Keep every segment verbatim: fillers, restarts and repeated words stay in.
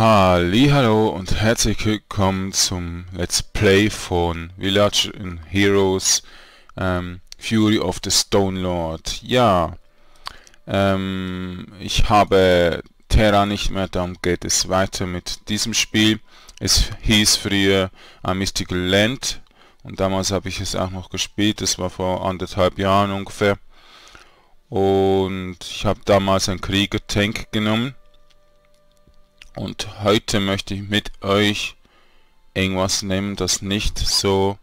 Hallihallo und herzlich willkommen zum Let's Play von Village in Heroes ähm, Fury of the Stone Lord. Ja, ähm, ich habe Terra nicht mehr, darum geht es weiter mit diesem Spiel. Es hieß früher A Mystical Land und damals habe ich es auch noch gespielt, das war vor anderthalb Jahren ungefähr. Und ich habe damals einen Krieger-Tank genommen. Und heute möchte ich mit euch irgendwas nehmen, das nicht so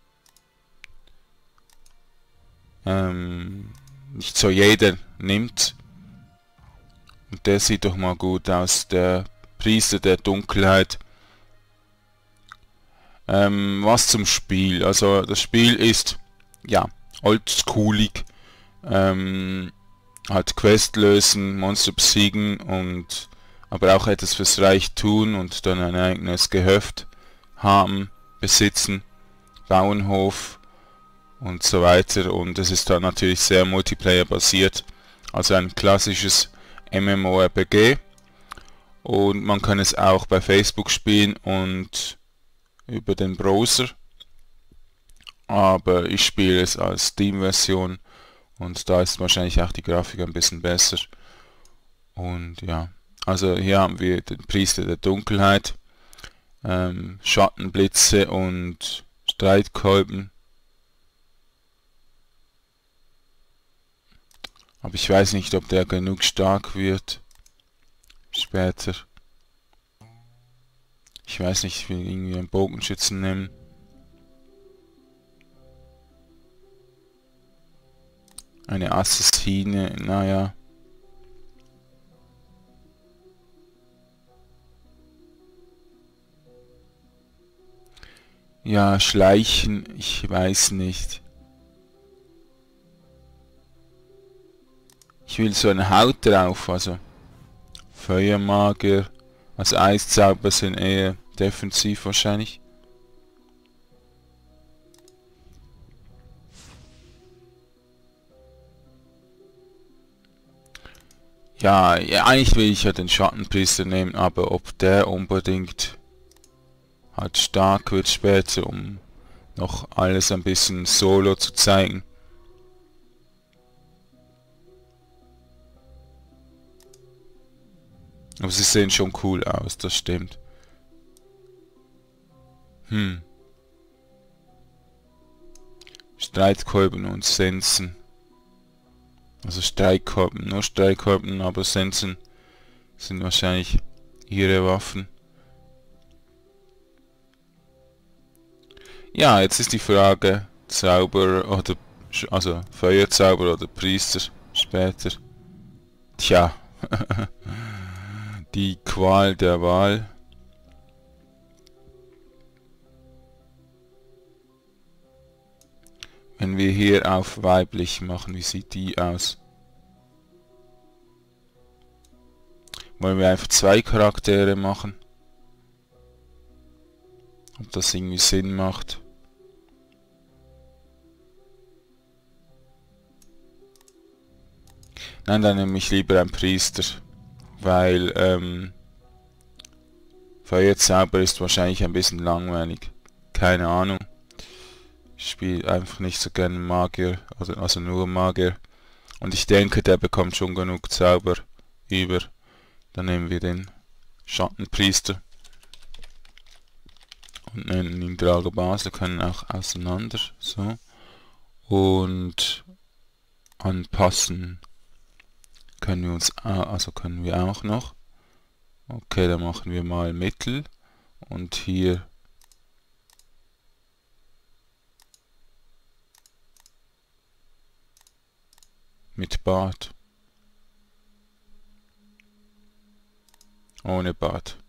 ähm, nicht so jeder nimmt. Und der sieht doch mal gut aus, der Priester der Dunkelheit. Ähm, was zum Spiel? Also das Spiel ist ja oldschoolig, ähm, halt Quest lösen, Monster besiegen und aber auch etwas fürs Reich tun und dann ein eigenes Gehöft haben, besitzen, Bauernhof und so weiter. Und es ist dann natürlich sehr Multiplayer basiert, also ein klassisches MMORPG. Und man kann es auch bei Facebook spielen und über den Browser. Aber ich spiele es als Steam-Version und da ist wahrscheinlich auch die Grafik ein bisschen besser. Und ja. Also hier haben wir den Priester der Dunkelheit, ähm, Schattenblitze und Streitkolben. Aber ich weiß nicht, ob der genug stark wird später. Ich weiß nicht, ich will irgendwie einen Bogenschützen nehmen. Eine Assassine, naja. Ja, schleichen, ich weiß nicht. Ich will so eine Haut drauf, also Feuermagier, also Eiszauber sind eher defensiv wahrscheinlich. Ja, ja, eigentlich will ich ja den Schattenpriester nehmen, aber ob der unbedingt halt stark wird später, um noch alles ein bisschen solo zu zeigen. Aber sie sehen schon cool aus, das stimmt. Hm. Streitkolben und Sensen. Also Streitkolben, nur Streitkolben, aber Sensen sind wahrscheinlich ihre Waffen. Ja, jetzt ist die Frage, Zauber oder, also Feuerzauber oder Priester später. Tja, die Qual der Wahl. Wenn wir hier auf weiblich machen, wie sieht die aus? Wollen wir einfach zwei Charaktere machen? Ob das irgendwie Sinn macht? Nein, dann nehme ich lieber einen Priester, weil ähm, Feuerzauber ist wahrscheinlich ein bisschen langweilig. Keine Ahnung. Ich spiele einfach nicht so gerne Magier, also, also nur Magier. Und ich denke, der bekommt schon genug Zauber über. Dann nehmen wir den Schattenpriester und nennen ihn Drago Basel, können auch auseinander, so. Und anpassen können wir uns, also können wir auch noch. Okay, dann machen wir mal Mittel und hier mit Bart. Ohne Bart.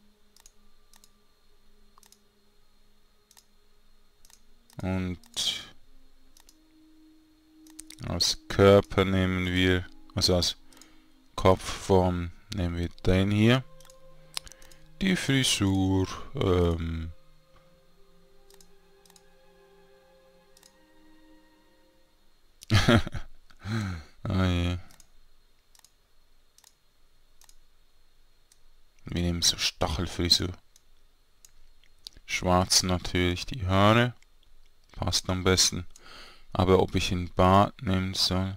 Und als Körper nehmen wir, also als Kopfform nehmen wir den hier. Die Frisur, ähm, ah, ja. Wir nehmen so Stachelfrisur. Schwarz natürlich die Haare. Passt am besten. Aber ob ich einen Bart nehmen soll?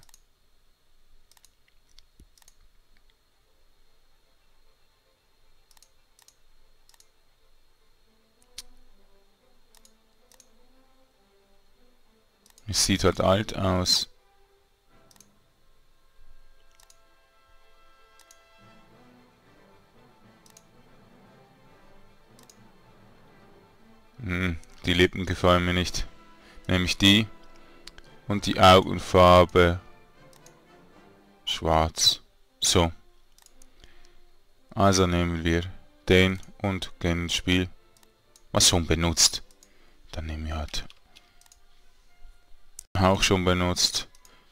Es sieht halt alt aus. Hm, die Lippen gefallen mir nicht. Nämlich die. Und die Augenfarbe schwarz. So. Also nehmen wir den und gehen ins Spiel. Was schon benutzt. Dann nehmen wir halt. Auch schon benutzt.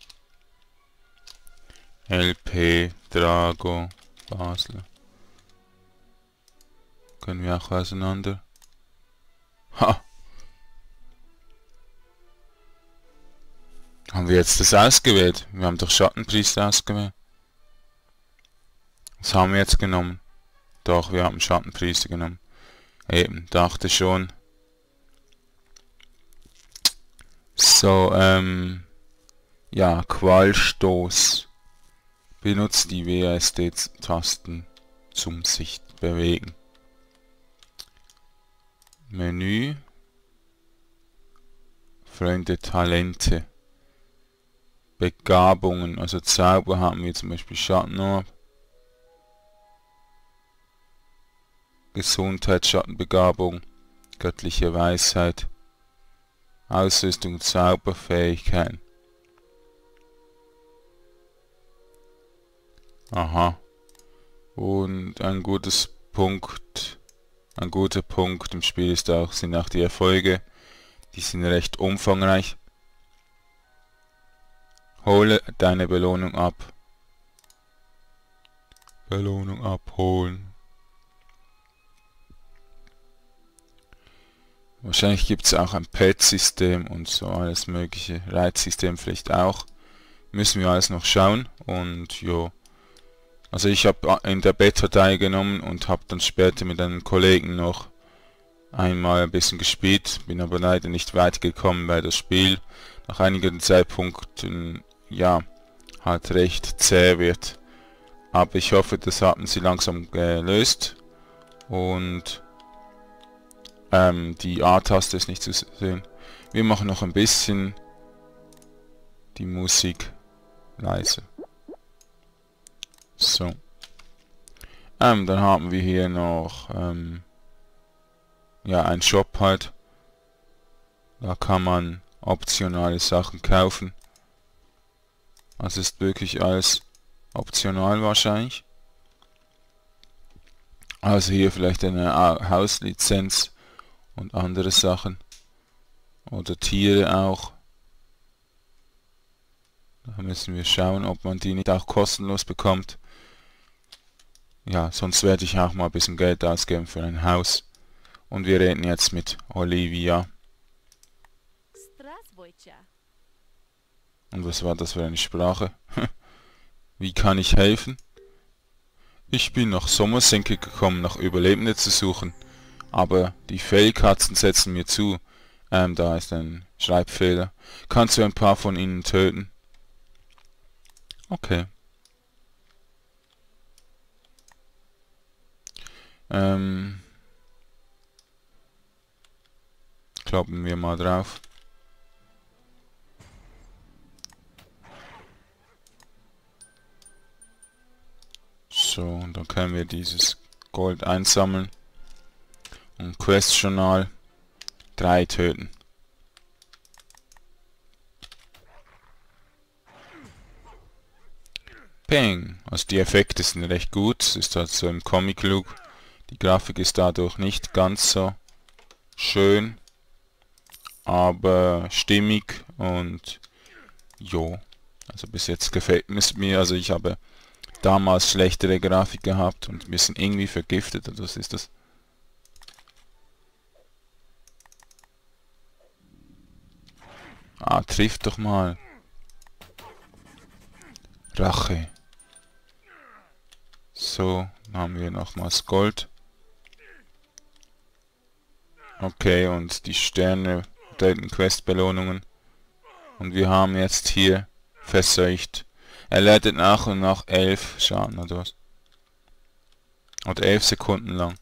L P, Drago, Basel. Können wir auch auseinander. Ha! Haben wir jetzt das ausgewählt? Wir haben doch Schattenpriester ausgewählt. Was haben wir jetzt genommen? Doch, wir haben Schattenpriester genommen. Eben, dachte schon. So, ähm... ja, Qualstoß. Benutzt die W A S D-Tasten zum sich bewegen. Menü. Freunde, Talente. Begabungen, also Zauber haben wir zum Beispiel Schattenorb. Gesundheit, Schattenbegabung, göttliche Weisheit. Ausrüstung, Zauberfähigkeiten. Aha. Und ein gutes Punkt, ein guter Punkt im Spiel ist auch, sind auch die Erfolge. Die sind recht umfangreich. Hole deine Belohnung ab. Belohnung abholen. Wahrscheinlich gibt es auch ein Pet-System und so alles mögliche. Reizsystem vielleicht auch. Müssen wir alles noch schauen. Und jo. Also ich habe in der Beta teilgenommen und habe dann später mit einem Kollegen noch einmal ein bisschen gespielt. Bin aber leider nicht weit gekommen, weil das Spiel nach einigen Zeitpunkten ja halt recht zäh wird. Aber ich hoffe, das haben sie langsam gelöst. Und ähm, die A-Taste ist nicht zu sehen. Wir machen noch ein bisschen die Musik leise. So. Ähm, dann haben wir hier noch ähm, ja, ein Shop halt. Da kann man optionale Sachen kaufen. Also ist wirklich alles optional wahrscheinlich. Also hier vielleicht eine Hauslizenz und andere Sachen. Oder Tiere auch. Da müssen wir schauen, ob man die nicht auch kostenlos bekommt. Ja, sonst werde ich auch mal ein bisschen Geld ausgeben für ein Haus. Und wir reden jetzt mit Olivia. Und was war das für eine Sprache? Wie kann ich helfen? Ich bin nach Sommersenke gekommen, nach Überlebende zu suchen. Aber die Fellkatzen setzen mir zu. Ähm, da ist ein Schreibfehler. Kannst du ein paar von ihnen töten? Okay. Ähm, kloppen wir mal drauf. So, und dann können wir dieses Gold einsammeln. Und Quest-Journal. Drei töten. Ping. Also die Effekte sind recht gut. Es ist halt so im Comic-Look. Die Grafik ist dadurch nicht ganz so schön, aber stimmig und jo. Also bis jetzt gefällt es mir. Also ich habe damals schlechtere Grafik gehabt und ein bisschen irgendwie vergiftet. Also was ist das? Ah, trifft doch mal. Rache. So, Dann haben wir nochmals Gold. Okay, und die Sterne bedeuten Quest-Belohnungen. Und wir haben jetzt hier verseucht. Er leidet nach und nach elf Schaden oder was? Oder elf Sekunden lang.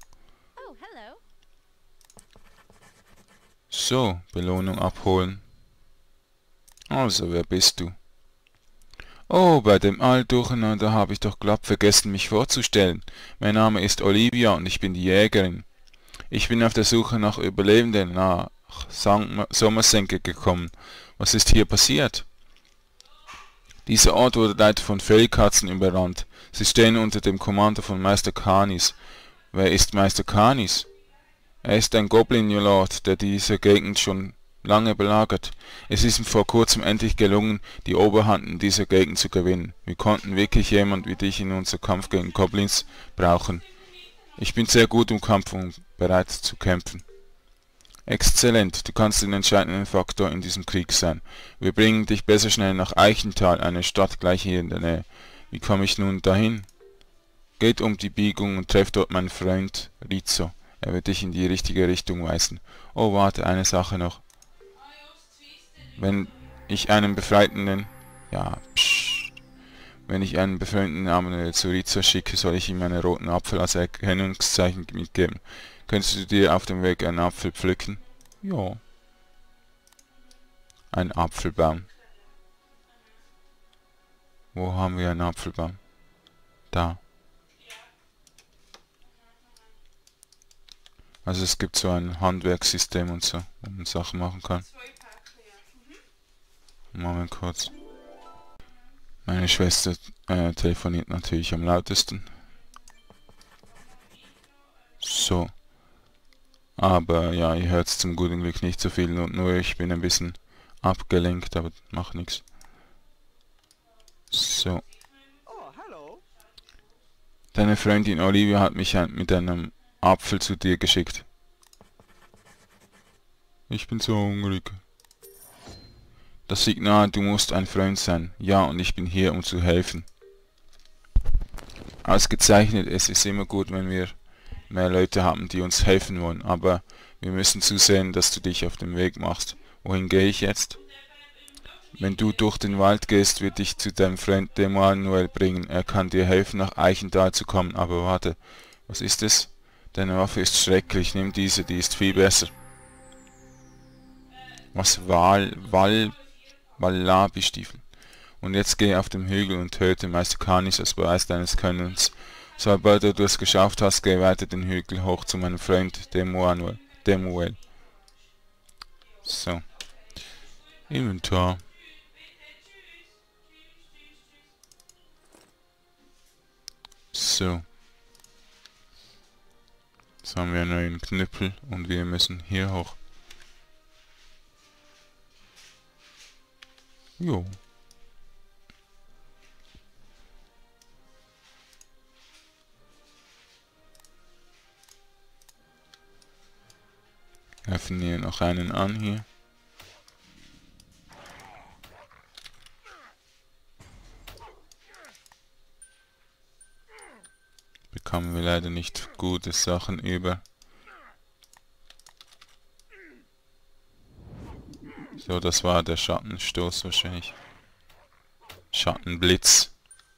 So, Belohnung abholen. Also, wer bist du? Oh, bei dem Alldurcheinander habe ich doch glatt vergessen, mich vorzustellen. Mein Name ist Olivia und ich bin die Jägerin. Ich bin auf der Suche nach Überlebenden nach Sankt Sommersenke gekommen. Was ist hier passiert? Dieser Ort wurde leider von Fellkatzen überrannt. Sie stehen unter dem Kommando von Meister Canis. Wer ist Meister Canis? Er ist ein Goblin-Lord, der diese Gegend schon lange belagert. Es ist ihm vor kurzem endlich gelungen, die Oberhand in dieser Gegend zu gewinnen. Wir konnten wirklich jemand wie dich in unser Kampf gegen Goblins brauchen. Ich bin sehr gut im Kampf und bereit zu kämpfen. Exzellent, du kannst ein entscheidender Faktor in diesem Krieg sein. Wir bringen dich besser schnell nach Eichenthal, eine Stadt gleich hier in der Nähe. Wie komme ich nun dahin? Geht um die Biegung und trefft dort meinen Freund Rizzo. Er wird dich in die richtige Richtung weisen. Oh, warte, eine Sache noch. Wenn ich einen befreiten... Ja, pssst. Wenn ich einen befreundeten Namen zu Rizzo schicke, soll ich ihm einen roten Apfel als Erkennungszeichen mitgeben. Könntest du dir auf dem Weg einen Apfel pflücken? Ja. Ein Apfelbaum. Wo haben wir einen Apfelbaum? Da. Also es gibt so ein Handwerkssystem und so, wo man Sachen machen kann. Moment kurz. Meine Schwester äh, telefoniert natürlich am lautesten. So. Aber ja, ihr hört zum guten Glück nicht so viel und nur ich bin ein bisschen abgelenkt, aber macht nichts. So. Deine Freundin Olivia hat mich mit einem Apfel zu dir geschickt. Ich bin so hungrig. Das Signal, du musst ein Freund sein. Ja, und ich bin hier, um zu helfen. Ausgezeichnet, es ist immer gut, wenn wir mehr Leute haben, die uns helfen wollen, aber wir müssen zusehen, dass du dich auf den Weg machst. Wohin gehe ich jetzt? Wenn du durch den Wald gehst, wird dich zu deinem Freund Demanuel bringen. Er kann dir helfen, nach Eichenthal zu kommen, aber warte, was ist es? Deine Waffe ist schrecklich, nimm diese, die ist viel besser. Was? Wal... Wal... Wallabi-Stiefel. Und jetzt geh auf den Hügel und töte Meister Canis als Beweis deines Könnens. Sobald du es geschafft hast, geh weiter den Hügel hoch zu meinem Freund Demanuel. Demuel. So. Inventar. So. Jetzt haben wir einen neuen Knüppel und wir müssen hier hoch. Jo. Öffnen hier noch einen an hier. Bekommen wir leider nicht gute Sachen über. So, das war der Schattenstoß wahrscheinlich. Schattenblitz.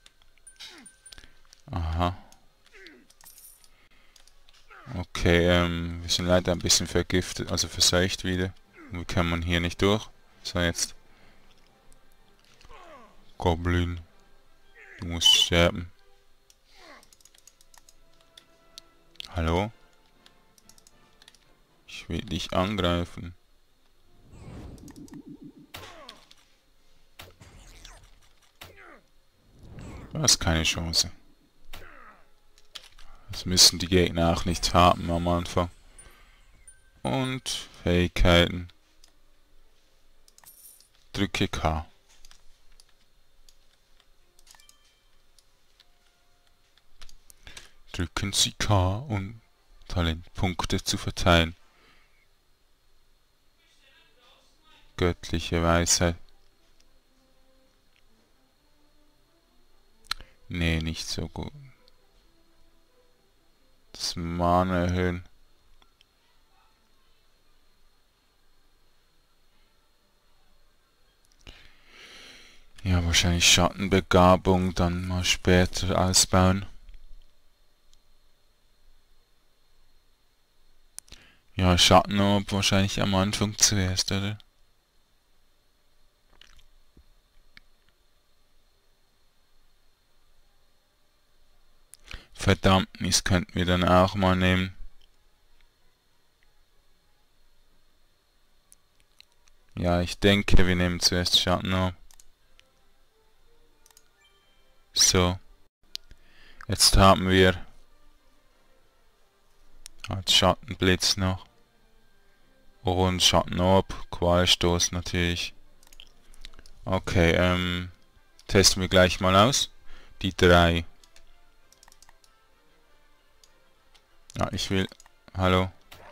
Aha. Okay, ähm, wir sind leider ein bisschen vergiftet, also verseucht wieder. Und wir kommen hier nicht durch. So, jetzt. Goblin. Du musst sterben. Hallo? Ich will dich angreifen. Du hast keine Chance. Das müssen die Gegner auch nicht haben am Anfang. Und Fähigkeiten. Drücke K. Drücken Sie K, um Talentpunkte zu verteilen. Göttliche Weisheit. Nee, nicht so gut. Das Mana erhöhen. Ja, wahrscheinlich Schattenbegabung dann mal später ausbauen. Ja, Schattenorb wahrscheinlich am Anfang zuerst, oder? Verdammnis könnten wir dann auch mal nehmen. Ja, ich denke, wir nehmen zuerst Schattenorb. So. Jetzt haben wir als Schattenblitz noch. Und Schattenorb, Qualstoß natürlich. Okay, ähm, testen wir gleich mal aus. Die drei. Ja, ich will... Hallo.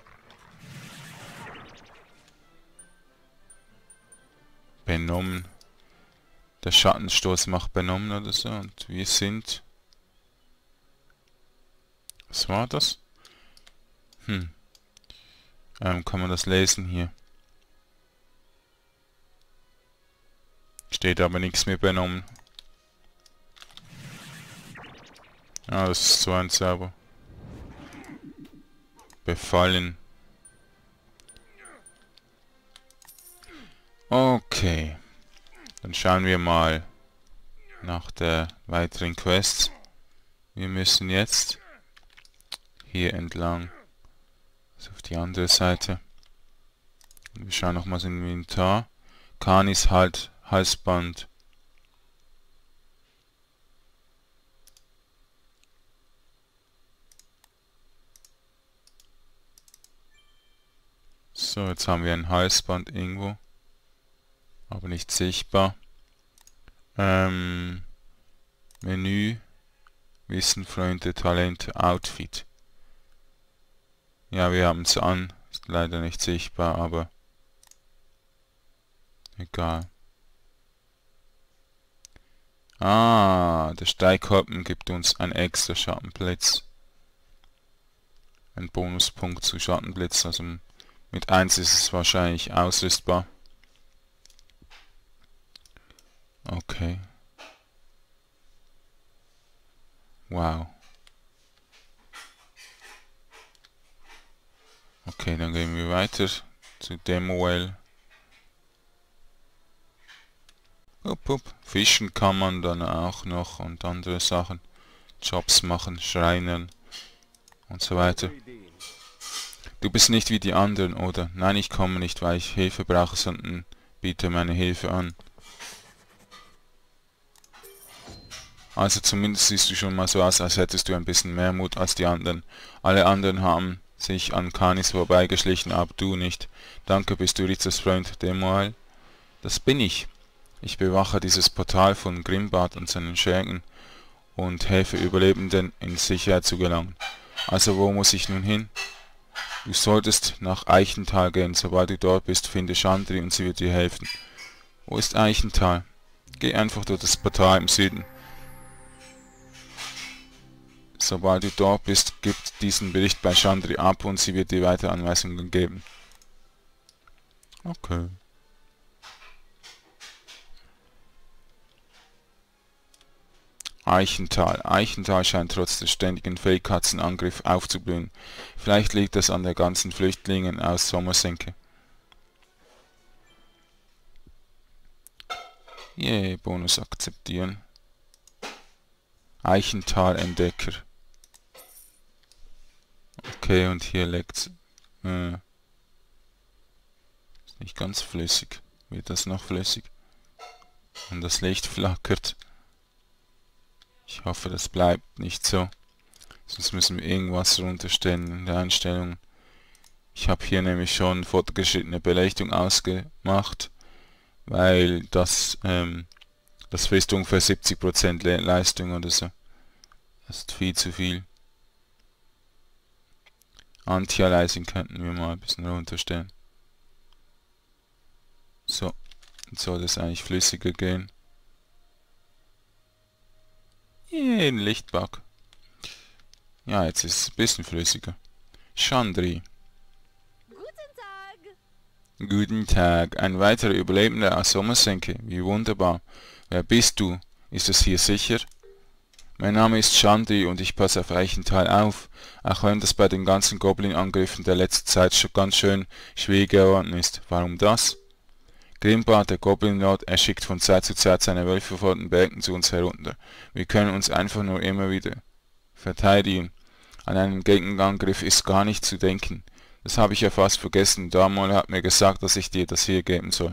Benommen. Der Schattenstoß macht benommen oder so. Und wir sind... Was war das? Hm. Ähm, kann man das lesen hier? Steht aber nichts mehr benommen. Ah, das ist so ein Zauber. Befallen. Okay. Dann schauen wir mal nach der weiteren Quests. Wir müssen jetzt hier entlang. Also auf die andere Seite. Wir schauen nochmals in den Inventar. Canis halt Halsband. So, jetzt haben wir ein Halsband irgendwo. Aber nicht sichtbar. Ähm, Menü, Wissen, Freunde, Talente, Outfit. Ja, wir haben es an. Ist leider nicht sichtbar, aber egal. Ah, der Steighoppen gibt uns ein extra Schattenblitz. Ein Bonuspunkt zu Schattenblitz. Also mit eins ist es wahrscheinlich ausrüstbar. Okay. Wow. Okay, dann gehen wir weiter zu Demo-Well. Upp, upp. Fischen kann man dann auch noch und andere Sachen. Jobs machen, Schreinern und so weiter. Du bist nicht wie die anderen, oder? Nein, ich komme nicht, weil ich Hilfe brauche, sondern biete meine Hilfe an. Also zumindest siehst du schon mal so aus, als hättest du ein bisschen mehr Mut als die anderen. Alle anderen haben sich an Canis vorbeigeschlichen, aber du nicht. Danke, bist du Ritzers Freund, Demoel? Das bin ich. Ich bewache dieses Portal von Grimbart und seinen Schergen und helfe Überlebenden in Sicherheit zu gelangen. Also wo muss ich nun hin? Du solltest nach Eichental gehen. Sobald du dort bist, finde Chandri und sie wird dir helfen. Wo ist Eichental? Geh einfach durch das Portal im Süden. Sobald du dort bist, gib diesen Bericht bei Chandri ab und sie wird dir weitere Anweisungen geben. Okay. Eichental. Eichental scheint trotz des ständigen Fellkatzenangriff aufzublühen. Vielleicht liegt das an der ganzen Flüchtlingen aus Sommersenke. Yeah, Bonus akzeptieren. Eichental-Entdecker. Okay, und hier leckt's. Äh, ist nicht ganz flüssig. Wird das noch flüssig? Und das Licht flackert. Ich hoffe, das bleibt nicht so. Sonst müssen wir irgendwas runterstellen in der Einstellung. Ich habe hier nämlich schon fortgeschrittene Beleuchtung ausgemacht, weil das, ähm, das frisst ungefähr siebzig Prozent Le Leistung oder so. Das ist viel zu viel. Anti-Aliasing könnten wir mal ein bisschen runterstellen. So, jetzt soll das eigentlich flüssiger gehen. Yeah, ein Lichtbug. Ja, jetzt ist es ein bisschen flüssiger. Chandri. Guten Tag. Guten Tag. Ein weiterer Überlebender aus Sommersenke. Wie wunderbar. Wer bist du? Ist es hier sicher? Mein Name ist Chandri und ich passe auf Eichenthal auf, auch wenn das bei den ganzen Goblin-Angriffen der letzten Zeit schon ganz schön schwierig geworden ist. Warum das? Grimbart, der Goblin-Lord, er schickt von Zeit zu Zeit seine Wölfe von den Bergen zu uns herunter. Wir können uns einfach nur immer wieder verteidigen. An einen Gegenangriff ist gar nicht zu denken. Das habe ich ja fast vergessen. Damol hat mir gesagt, dass ich dir das hier geben soll.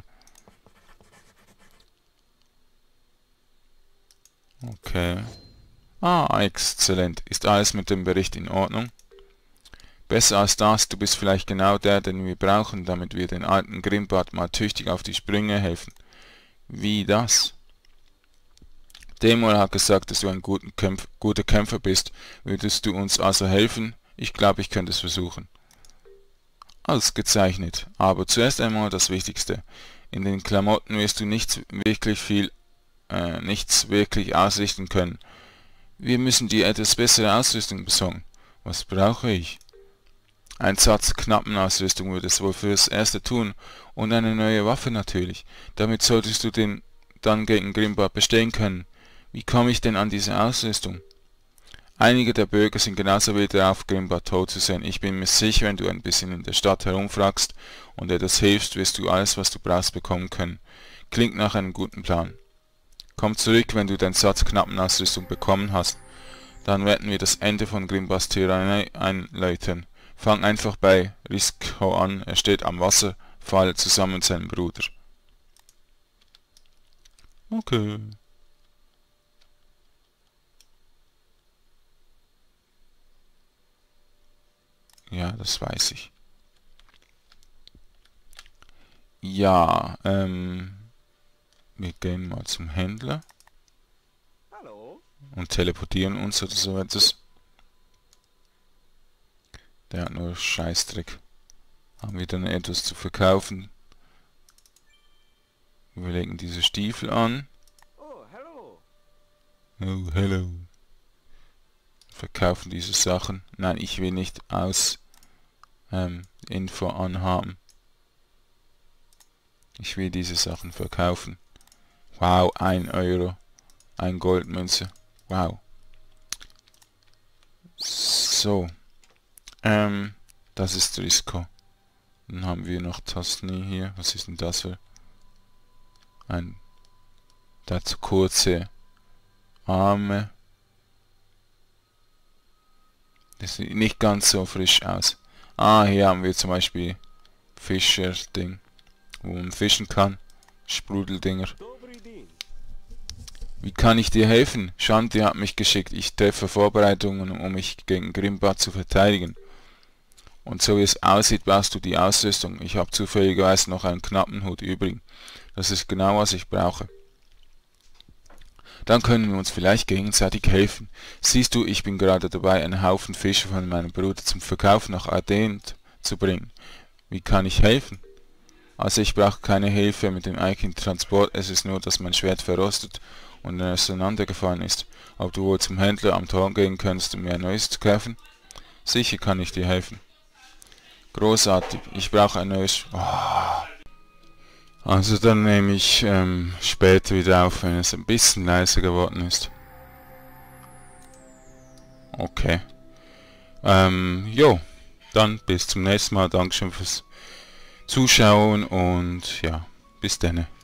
Okay. Ah, exzellent. Ist alles mit dem Bericht in Ordnung? Besser als das, du bist vielleicht genau der, den wir brauchen, damit wir den alten Grimbart mal tüchtig auf die Sprünge helfen. Wie das? Demol hat gesagt, dass du ein guter, Kämpf guter Kämpfer bist. Würdest du uns also helfen? Ich glaube, ich könnte es versuchen. Ausgezeichnet. Aber zuerst einmal das Wichtigste. In den Klamotten wirst du nichts wirklich viel, äh, nichts wirklich ausrichten können. Wir müssen dir etwas bessere Ausrüstung besorgen. Was brauche ich? Ein Satz Knappenausrüstung würde es wohl fürs Erste tun und eine neue Waffe natürlich. Damit solltest du den dann gegen Grimbart bestehen können. Wie komme ich denn an diese Ausrüstung? Einige der Bürger sind genauso wild darauf, Grimbart tot zu sehen. Ich bin mir sicher, wenn du ein bisschen in der Stadt herumfragst und etwas hilfst, wirst du alles, was du brauchst, bekommen können. Klingt nach einem guten Plan. Komm zurück, wenn du den Satz Knappenausrüstung bekommen hast. Dann werden wir das Ende von Grimbarts Tyrannei einläuten. Fang einfach bei Risko an, er steht am Wasserfall zusammen mit seinem Bruder. Okay. Ja, das weiß ich. Ja, ähm, wir gehen mal zum Händler. Hallo. Und teleportieren uns oder so etwas. Der hat nur Scheißdreck. Haben wir dann etwas zu verkaufen? Wir legen diese Stiefel an. Oh, hallo. Oh, hello. Verkaufen diese Sachen. Nein, ich will nicht aus ähm, Info anhaben. Ich will diese Sachen verkaufen. Wow, ein Euro. Ein Goldmünze. Wow. So. Ähm, das ist Risko. Dann haben wir noch Tasni hier. Was ist denn das für ein... dazu kurze Arme. Das sieht nicht ganz so frisch aus. Ah, hier haben wir zum Beispiel Fischer-Ding, wo man fischen kann. Sprudeldinger. Wie kann ich dir helfen? Shanti hat mich geschickt. Ich treffe Vorbereitungen, um mich gegen Grimbart zu verteidigen. Und so wie es aussieht, brauchst du die Ausrüstung. Ich habe zufälligerweise noch einen Knappenhut übrig. Das ist genau, was ich brauche. Dann können wir uns vielleicht gegenseitig helfen. Siehst du, ich bin gerade dabei, einen Haufen Fische von meinem Bruder zum Verkauf nach Athen zu bringen. Wie kann ich helfen? Also ich brauche keine Hilfe mit dem eigentlichen Transport, es ist nur, dass mein Schwert verrostet und auseinandergefallen ist. Ob du wohl zum Händler am Tor gehen kannst, um mir ein neues zu kaufen? Sicher kann ich dir helfen. Großartig, ich brauche ein neues... Oh. Also dann nehme ich ähm, später wieder auf, wenn es ein bisschen leiser geworden ist. Okay. Ähm, jo, dann bis zum nächsten Mal. Dankeschön fürs Zuschauen und ja, bis dann.